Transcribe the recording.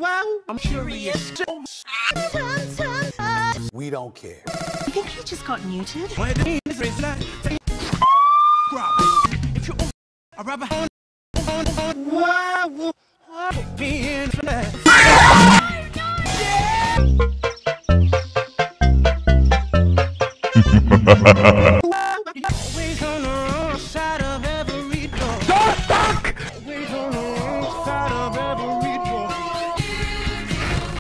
Wow, I'm curious. We don't care. You think he just got neutered? Wow, being